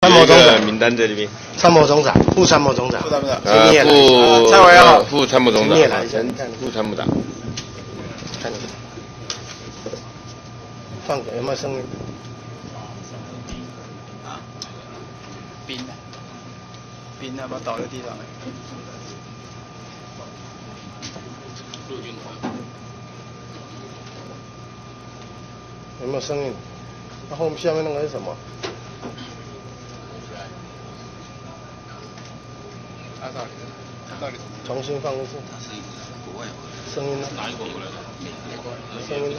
参谋总长名单在这边。 参谋总长、副参谋总长、 副参谋长、 蔡委员好， 副参谋总长、 你也来， 副参谋长。 看你放有没有声音？ 冰把它倒在地上。 陆军有没有声音？那后面下面那个是什么？重新放一次。声音呢？ 哪一国过来的？ 声音呢？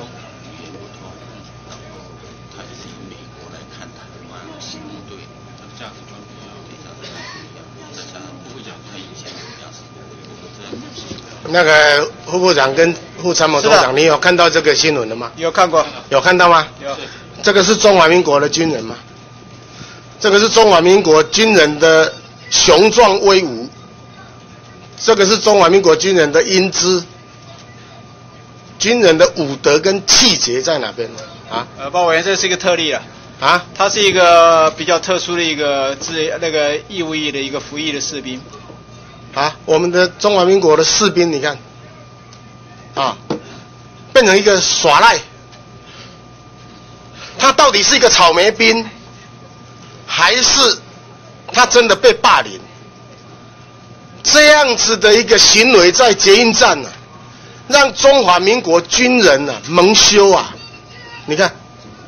他也是由美国来看台湾行动队，他的价值观比较非常的不一样，再加上不会讲他以前怎么样是那个副部长跟副参谋总长，你有看到这个新闻了吗？ 有看过。 有看到吗？ 有。 这个是中华民国的军人吗？这个是中华民国军人的雄壮威武，这个是中华民国军人的英姿，军人的武德跟气节在哪边呢？啊？ 鲍委员，这是一个特例了。 啊？ 他是一个比较特殊的一个义务役的一个服役的士兵。 啊，我们的中华民国的士兵，你看，啊，变成一个耍赖，他到底是一个草莓兵，还是他真的被霸凌？这样子的一个行为在捷运站呢、让中华民国军人蒙羞啊！你看，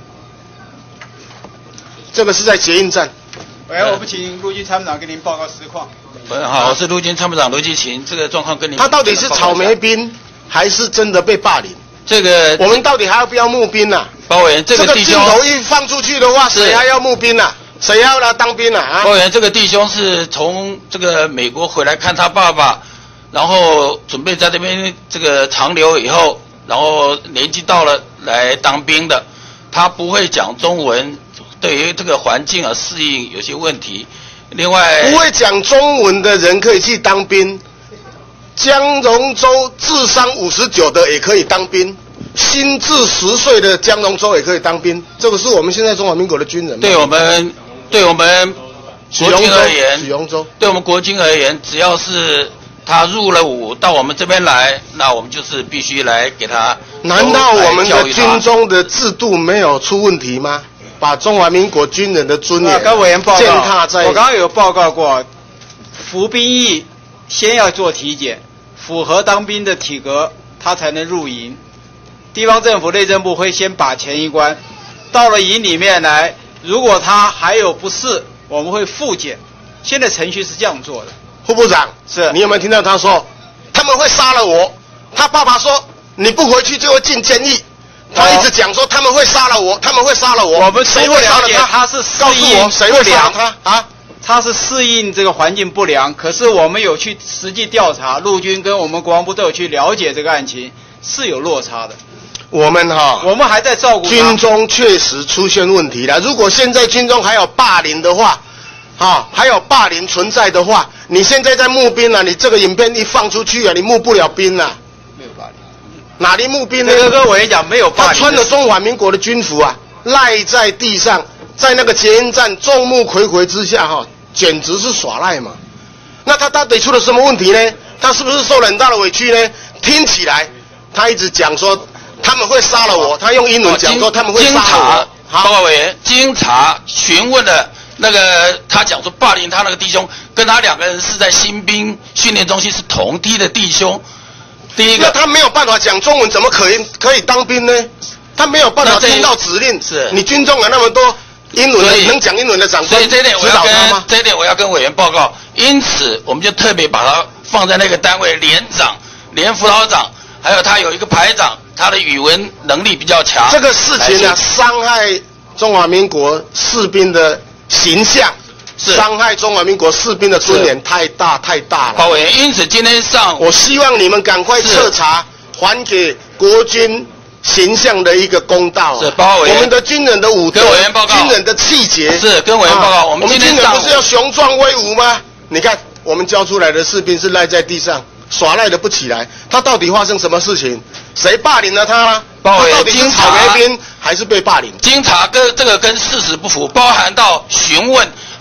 这个是在捷运站。 喂，我们请陆军参谋长给您报告实况。 好，我是陆军参谋长卢继勤，这个状况跟您。 他到底是草莓兵，还是真的被霸凌？ 这个我们到底还要不要募兵啊？ 包委员，这个弟兄， 这个镜头一放出去的话，谁还要募兵啊？谁要来当兵啊？ 包委员，这个弟兄是从这个美国回来看他爸爸，然后准备在这边这个长留以后，然后年纪到了来当兵的，他不会讲中文，对于这个环境啊适应有些问题。另外， 不会讲中文的人可以去当兵，江荣洲智商59的也可以当兵，心智10岁的江荣洲也可以当兵。这个是我们现在中华民国的军人。 对我们国军而言， 许荣洲， 对我们国军而言，只要是他入了伍到我们这边来，那我们就是必须来给他。 难道我们的军中的制度没有出问题吗？把中华民国军人的尊严跟委员报告， 践踏在。 我刚刚有报告过，服兵役先要做体检，符合当兵的体格，他才能入营。地方政府内政部会先把前一关，到了营里面来，如果他还有不适，我们会复检。现在程序是这样做的。 副部长， 是你有没有听到他说他们会杀了我？他爸爸说你不回去就会进监狱。他一直讲说他们会杀了我，他们会杀了我。 我们谁会杀了他是适告诉我应谁会杀了他啊？ 他是适应这个环境不良，可是我们有去实际调查，陆军跟我们国防部都有去了解这个案情，是有落差的。 我们还在照顾军中确实出现问题了。如果现在军中还有霸凌的话，还有霸凌存在的话，你现在在募兵了，你这个影片一放出去啊，你募不了兵了。 没有霸凌。 哪里募兵呢？ 这个跟委员讲没有霸凌。 他穿着中华民国的军服啊，赖在地上，在那个捷运站众目睽睽之下简直是耍赖嘛。那他到底出了什么问题呢？他是不是受了很大的委屈呢？听起来他一直讲说他们会杀了我，他用英文讲说他们会杀了我。 报告委员，经查询问了那个他讲说霸凌他那个弟兄，跟他2个人是在新兵训练中心是同梯的弟兄。第一个， 那他没有办法讲中文，怎么可以当兵呢？他没有办法听到指令。 是你军中有那么多英文的能讲英文的长官， 所以这一点我要跟委员报告。因此，我们就特别把他放在那个单位，连长、连辅导长，还有他有一个排长，他的语文能力比较强。 这个事情呢，伤害中华民国士兵的形象。伤害中华民国士兵的尊严太大了。 包委员，因此今天我希望你们赶快彻查，还给国军形象的一个公道。 是，包委员， 我们的军人的武德， 跟委员报告， 军人的气节。 是，跟委员报告， 我们军人不是要雄壮威武吗？你看，我们交出来的士兵是赖在地上，耍赖的不起来。他到底发生什么事情？谁霸凌了他呢？ 包委员， 他到底是草莓兵还是被霸凌？ 经查这个跟事实不符，包含到询问。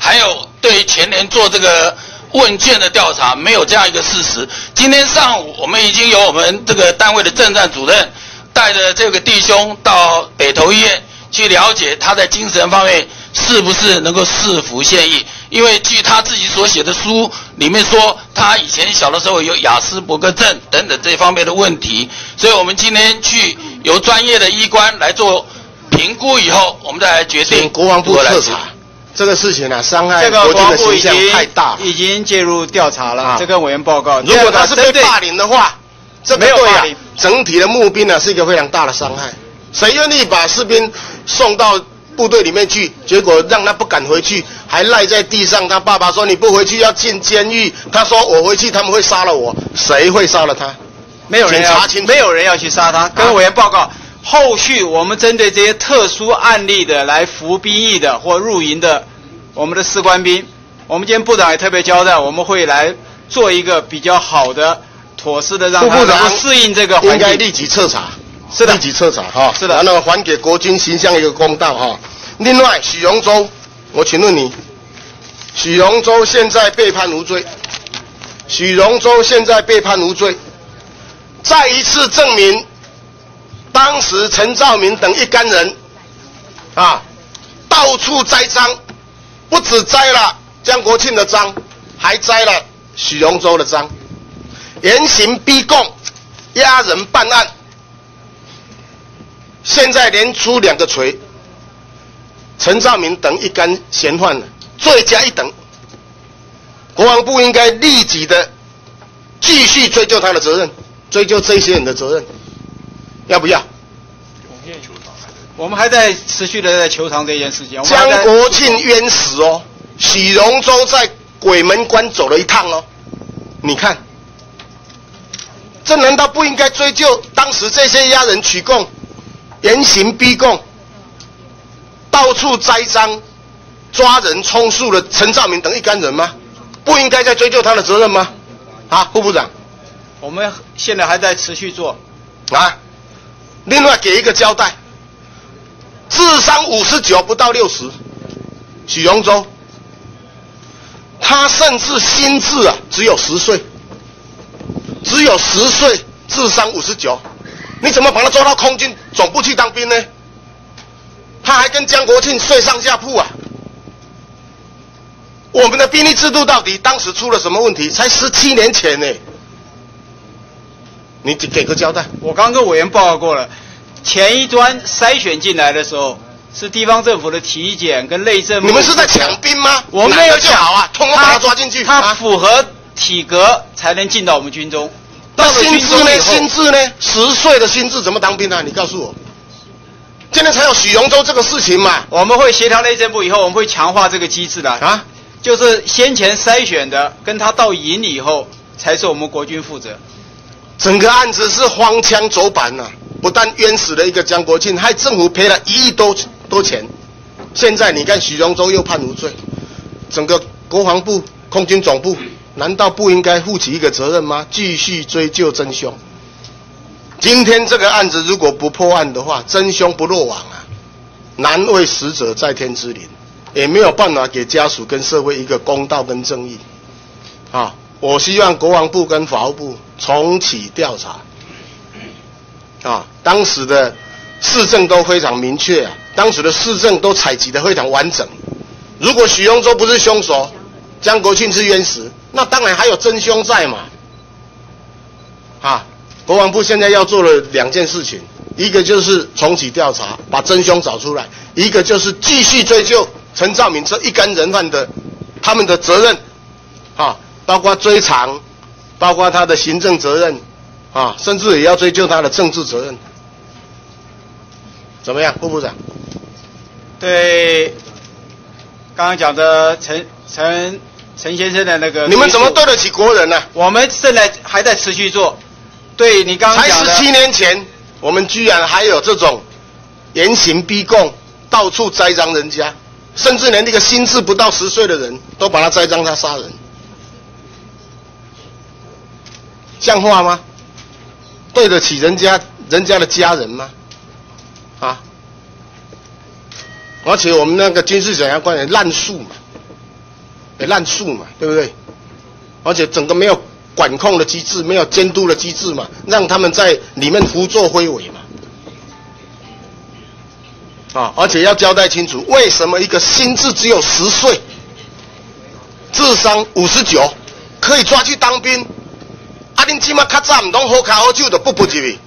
还有对前年做这个问卷的调查，没有这样一个事实。今天上午我们已经由我们这个单位的政战主任带着这个弟兄到北投医院去了解他在精神方面是不是能够适服现役。因为据他自己所写的书里面说，他以前小的时候有亚斯伯格症等等这方面的问题，所以我们今天去由专业的医官来做评估以后，我们再来决定国防部彻查这个事情啊，伤害这个国军的国防部形象太大了， 已经介入调查了。 啊这跟委员报告， 如果他是被霸凌的话，这个没有对霸凌整体的募兵呢是一个非常大的伤害。谁愿意把士兵送到部队里面去，结果让他不敢回去，还赖在地上？他爸爸说你不回去要进监狱，他说我回去他们会杀了我，谁会杀了他？ 没有人查清楚没有人要去杀他。跟委员报告，后续我们针对这些特殊案例的来服兵役的或入营的我们的士官兵，我们今天部长也特别交代，我们会来做一个比较好的、妥适的，让他能够适应这个环境。 应该立即彻查。 是的， 立即彻查哈， 是的， 然后还给国军形象一个公道哈。另外，许荣洲，我请问你，许荣洲现在被判无罪，许荣洲现在被判无罪，再一次证明，当时陈兆民等一干人，啊，到处栽赃，不只栽了江国庆的赃，还栽了许荣洲的赃，严刑逼供，压人办案。现在连出2个锤，陈兆民等一干嫌犯了，罪加一等。国防部应该立即的继续追究他的责任，追究这些人的责任，要不要？ 我们还在持续的在求偿这件事情。 江国庆冤死哦，许荣洲在鬼门关走了一趟哦，你看，这难道不应该追究当时这些押人取供？严刑逼供，到处栽赃、抓人充数的陈兆民等一干人吗？不应该再追究他的责任吗？啊，副部长， 我们现在还在持续做啊。另外给一个交代，智商59不到60，许荣洲，他甚至心智啊只有10岁，只有10岁，智商59。你怎么把他抓到空军总部去当兵呢？他还跟江国庆睡上下铺啊！我们的兵役制度到底当时出了什么问题？才17年前呢，你给个交代。 我刚跟委员报告过了，前一端筛选进来的时候是地方政府的体检跟内政部。 你们是在抢兵吗？ 我们没有就好啊，通通把他抓进去。 他符合体格才能进到我们军中。 那心智呢？心智呢？10岁的心智怎么当兵啊？你告诉我。今天才有许荣洲这个事情嘛？ 我们会协调内政部以后，我们会强化这个机制的啊，就是先前筛选的，跟他到营以后，才是我们国军负责。 整个案子是荒腔走板啊，不但冤死了一个江国庆，害政府赔了1亿多钱。现在你看许荣洲又判无罪，整个国防部、空军总部。难道不应该负起一个责任吗？继续追究真凶。今天这个案子如果不破案的话，真凶不落网啊，难为死者在天之灵，也没有办法给家属跟社会一个公道跟正义。啊，我希望国防部跟法务部重启调查。啊，当时的事证都非常明确啊，当时的事证都采集得非常完整。如果许荣洲不是凶手，江国庆是冤死，那当然还有真凶在嘛。啊，国防部现在要做的2件事情，一个就是重启调查，把真凶找出来；一个就是继续追究陈兆民这一干人犯的他们的责任，啊，包括追偿，包括他的行政责任，啊，甚至也要追究他的政治责任。怎么样，副部长？ 对，刚刚讲的陈先生的那个， 你们怎么对得起国人呢？ 我们现在还在持续做。对你刚刚讲的， 才17年前，我们居然还有这种严刑逼供、到处栽赃人家，甚至连那个心智不到10岁的人都把他栽赃他杀人，像话吗？对得起人家的家人吗？啊！而且我们那个军事检察官也滥诉嘛， 烂树嘛，对不对？而且整个没有管控的机制，没有监督的机制嘛，让他们在里面胡作非为嘛。而且要交代清楚，为什么一个心智只有10岁，智商59，可以抓去当兵？恁起码较早唔通好卡好手就不入去。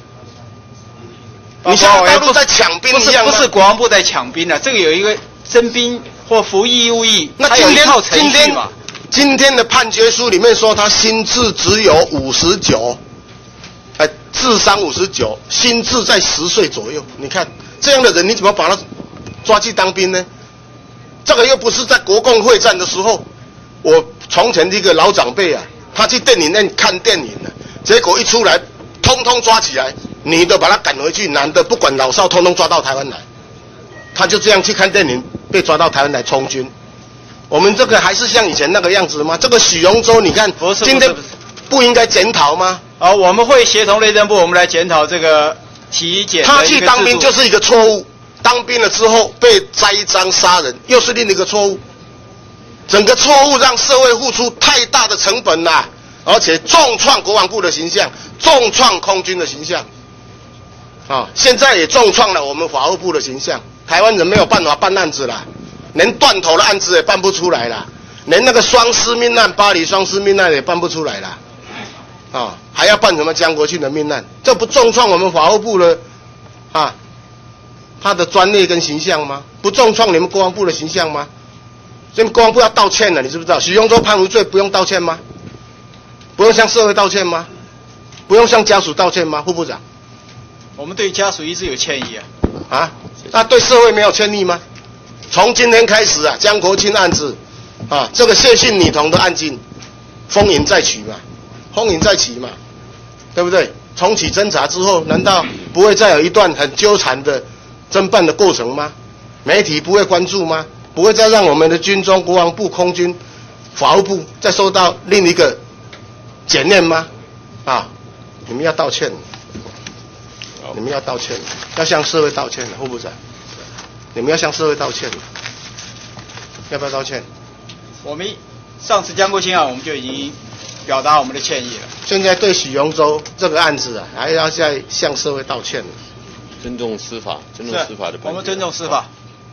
你像大陆在抢兵一样吗？ 不是国防部在抢兵啊，这个有一个征兵或服役义务役， 那它有一套程序嘛。 今天的判决书里面说他心智只有59，智商59，心智在10岁左右。你看这样的人，你怎么把他抓去当兵呢？这个又不是在国共会战的时候，我从前的一个老长辈啊，他去电影院看电影了，结果一出来，通通抓起来，女的把他赶回去，男的不管老少，通通抓到台湾来。他就这样去看电影，被抓到台湾来充军。我们这个还是像以前那个样子吗？这个许荣洲，你看，今天不应该检讨吗？ 我们会协同内政部，我们来检讨这个体检。 他去当兵就是一个错误，当兵了之后被栽赃杀人，又是另一个错误。整个错误让社会付出太大的成本啦，而且重创国防部的形象，重创空军的形象。现在也重创了我们法务部的形象。台湾人没有办法办案子啦，连断头的案子也办不出来啦，连那个双尸命案、巴黎双尸命案也办不出来啦。还要办什么江国庆的命案？这不重创我们法务部的他的专业跟形象吗？不重创你们国防部的形象吗？所以国防部要道歉了，你知不知道？许荣洲判无罪不用道歉吗？不用向社会道歉吗？不用向家属道歉吗？副部长， 我们对家属一直有歉意啊。 那对社会没有歉意吗？从今天开始江国庆案子这个谢姓女童的案件风云再起嘛，风云再起嘛，对不对？重启侦查之后，难道不会再有一段很纠缠的侦办的过程吗？媒体不会关注吗？不会再让我们的军中、国防部、空军、法务部再受到另一个检验吗？你们要道歉，你们要道歉，要向社会道歉，副部长，你们要向社会道歉，要不要道歉？ 我们上次江国庆案，我们就已经表达我们的歉意了。 现在对许荣洲这个案子还要再向社会道歉。 尊重司法，尊重司法的判决。 我们尊重司法。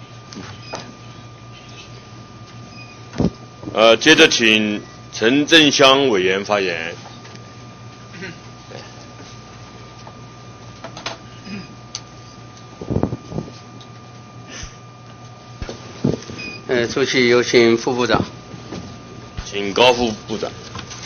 接着请陈振香委员发言。 出去有请副部长。 请高副部长。